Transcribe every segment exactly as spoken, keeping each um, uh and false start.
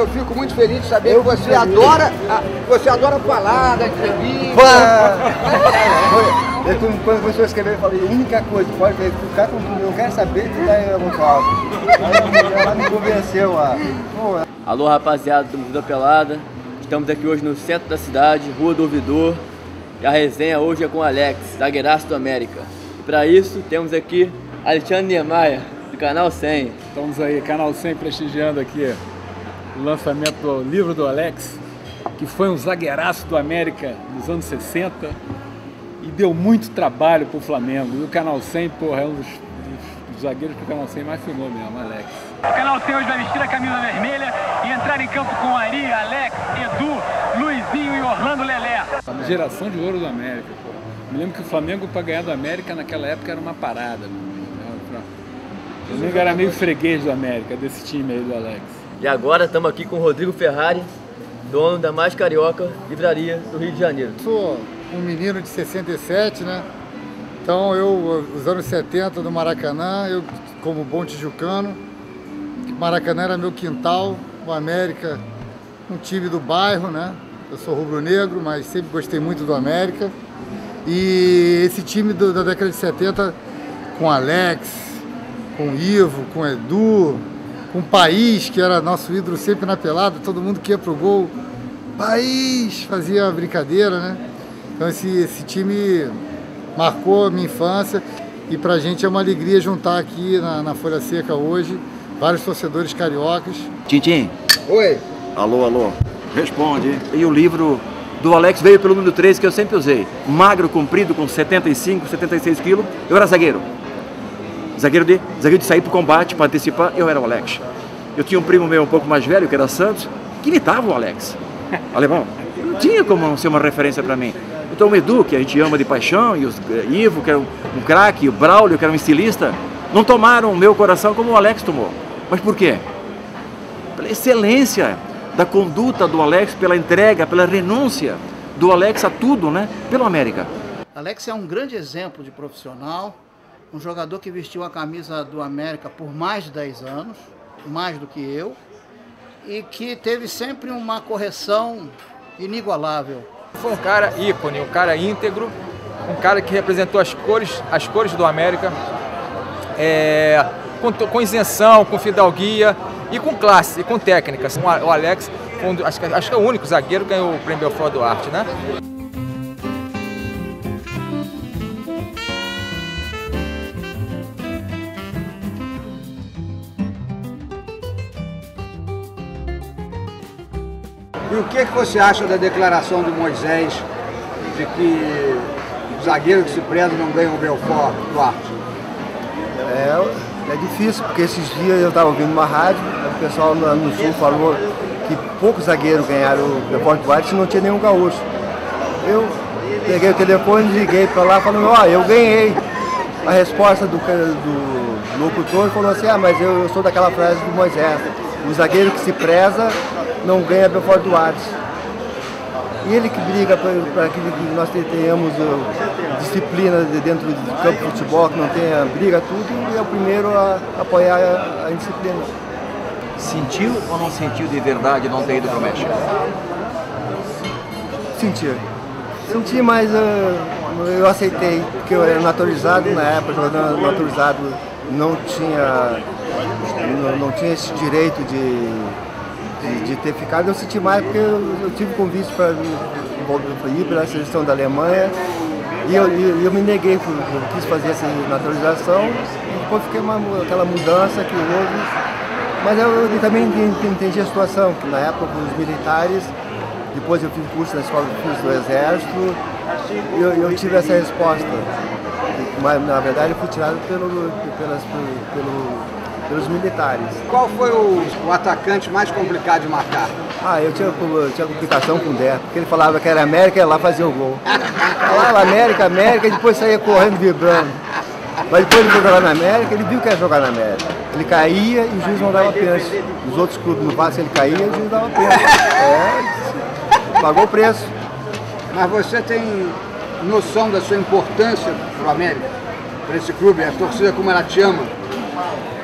eu fico muito feliz de saber eu que você adora, você adora falar da entrevista. Eu, quando começou a escrever, eu falei, a única coisa, pode ver, o cara não quer saber que dá é muito alto. Ela me convenceu a... Alô, rapaziada do Vida Pelada. Estamos aqui hoje no centro da cidade, Rua do Ouvidor. E a resenha hoje é com o Alex, zagueiraço do América. E para isso, temos aqui Alexandre Niemeyer, do Canal cem. Estamos aí, Canal cem, prestigiando aqui o lançamento do livro do Alex, que foi um zagueiraço do América nos anos sessenta e deu muito trabalho para o Flamengo. E o Canal cem, porra, é um dos, dos, dos zagueiros que o Canal cem mais filmou mesmo, Alex. O Canal cem hoje vai vestir a camisa vermelha e entrar em campo com Ari, Alex, Edu, Luizinho e Orlando Lelé. A geração de ouro do América, pô. Me lembro que o Flamengo, para ganhar do América, naquela época era uma parada. O Flamengo era meio freguês do América, desse time aí do Alex. E agora estamos aqui com o Rodrigo Ferrari, dono da mais carioca livraria do Rio de Janeiro. Sou um menino de sessenta e sete, né? Então eu, os anos setenta do Maracanã, eu como bom tijucano, Maracanã era meu quintal, o América, um time do bairro, né? Eu sou rubro-negro, mas sempre gostei muito do América. E esse time do, da década de setenta, com Alex, com Ivo, com Edu, com o País, que era nosso ídolo sempre na pelada, todo mundo que ia pro gol, País, fazia brincadeira, né? Então esse, esse time marcou a minha infância e pra gente é uma alegria juntar aqui na, na Folha Seca hoje vários torcedores cariocas. Tintim. Oi. Alô, alô. Responde. E o livro do Alex veio pelo número três que eu sempre usei. Magro, comprido, com setenta e cinco, setenta e seis quilos. Eu era zagueiro. Zagueiro de, zagueiro de sair para o combate, para antecipar, eu era o Alex. Eu tinha um primo meu um pouco mais velho, que era Santos, que imitava o Alex. Alemão. Não tinha como ser uma referência para mim. Então o Edu, que a gente ama de paixão, e o Ivo, que era um, um craque, o Braulio, que era um estilista, não tomaram o meu coração como o Alex tomou. Mas por quê? Pela excelência da conduta do Alex, pela entrega, pela renúncia do Alex a tudo, né? Pelo América. Alex é um grande exemplo de profissional, um jogador que vestiu a camisa do América por mais de dez anos, mais do que eu, e que teve sempre uma correção inigualável. Foi um cara ícone, um cara íntegro, um cara que representou as cores, as cores do América, é, com, com isenção, com fidalguia e com classe, e com técnica. O Alex, um, acho, acho que é o único zagueiro que ganhou o Prêmio Belfort Duarte, né? E o que, que você acha da declaração do Moisés de que o zagueiro que se preza não ganha o Belfort Duarte? É, é difícil, porque esses dias eu estava ouvindo uma rádio, o pessoal no, no Sul falou que poucos zagueiros ganharam o Belfort Duarte e não tinha nenhum gaúcho. Eu peguei o telefone, liguei para lá falando, ó, oh, eu ganhei. A resposta do, do locutor falou assim, ah, mas eu, eu sou daquela frase do Moisés, o zagueiro que se preza não ganha Belfort Duarte. E ele que briga para que nós tenhamos uh, disciplina de dentro do campo de futebol, que não tenha briga, tudo, e é o primeiro a apoiar a, a disciplina. Sentiu ou não sentiu de verdade não ter ido para o México? Senti. Senti, mas uh, eu aceitei, porque eu era naturalizado na época, jogador naturalizado não tinha, não, não tinha esse direito de... De, de ter ficado, eu senti mais porque eu, eu tive convite para ir pela seleção da Alemanha e eu, eu, eu me neguei, eu quis fazer essa naturalização e depois fiquei uma, aquela mudança que houve, mas eu, eu também entendi, entendi a situação, que na época os militares, depois eu fiz curso na escola fiz do Exército e eu, eu tive essa resposta, mas na verdade eu fui tirado pelo, pelas, pelo pelos militares. Qual foi o, o atacante mais complicado de marcar? Ah, eu tinha, eu tinha complicação com o Dé, porque ele falava que era América e ia lá fazer o gol. Falava América, América, e depois saía correndo, vibrando. Mas depois ele foi jogar na América, ele viu que ia jogar na América. Ele caía e o juiz não dava pênalti. Nos outros clubes, no Vasco, ele caía e o juiz dava pênalti. É, pagou o preço. Mas você tem noção da sua importância para o América? Para esse clube, a torcida como ela te ama?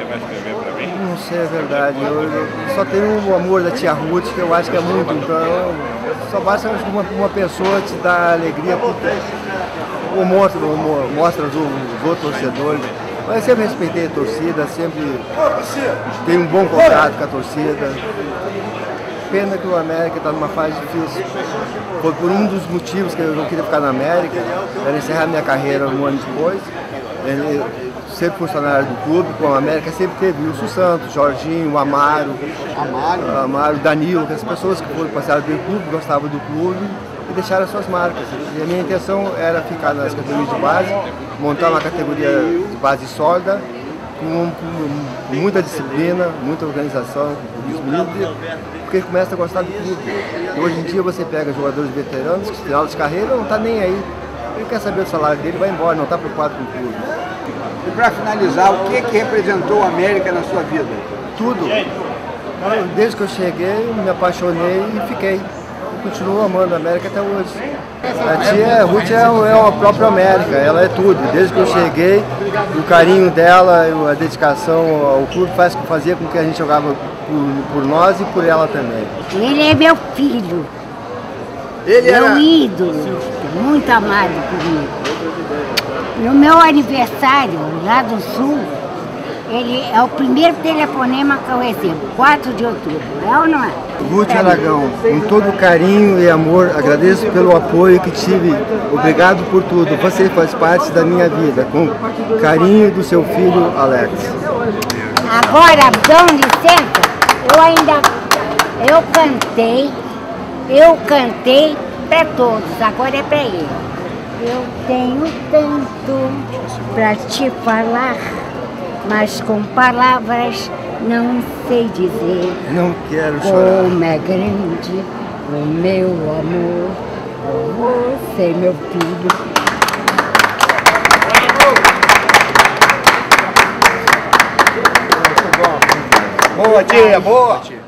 vai escrever para mim? Não sei, é verdade. Eu, eu só tenho o amor da tia Ruth, que eu acho que é muito. Então, só basta uma, uma pessoa te dar alegria, porque ou mostra, ou mostra os, os outros torcedores. Mas eu sempre respeitei a torcida, sempre tenho um bom contato com a torcida. Pena que o América está numa fase difícil. Foi por um dos motivos que eu não queria ficar na América, era encerrar minha carreira um ano depois. Ele, sempre funcionário do clube, com a América sempre teve o Wilson Santos, Jorginho, o Amaro, Amaro, Amaro, Danilo, que as pessoas que foram passaram pelo clube, gostavam do clube e deixaram as suas marcas. E a minha intenção era ficar nas categorias de base, montar uma categoria de base sólida, com, com muita disciplina, muita organização dos meninos, porque começa a gostar do clube. E hoje em dia você pega jogadores veteranos que no final de carreira não está nem aí. Ele quer saber o salário dele, vai embora, não está preocupado com o clube. E para finalizar, o que, que representou o América na sua vida? Tudo. Desde que eu cheguei, eu me apaixonei e fiquei. Continuo amando a América até hoje. A tia Ruth é, é a própria América, ela é tudo. Desde que eu cheguei, o carinho dela, a dedicação ao clube faz, fazia com que a gente jogava por, por nós e por ela também. Ele é meu filho. Ele meu era... ídolo, muito amado por mim. No meu aniversário, lá do Sul, ele é o primeiro telefonema que eu recebo, quatro de outubro, é ou não é? Ruth Aragão, com todo carinho e amor, agradeço pelo apoio que tive. Obrigado por tudo. Você faz parte da minha vida, com carinho do seu filho Alex. Agora, dão licença, eu ainda, eu cantei, eu cantei para todos, agora é para ele. Eu tenho tanto para te falar, mas com palavras não sei dizer. Não quero chorar. Como é grande o meu amor por você, meu filho. Boa, tia, boa.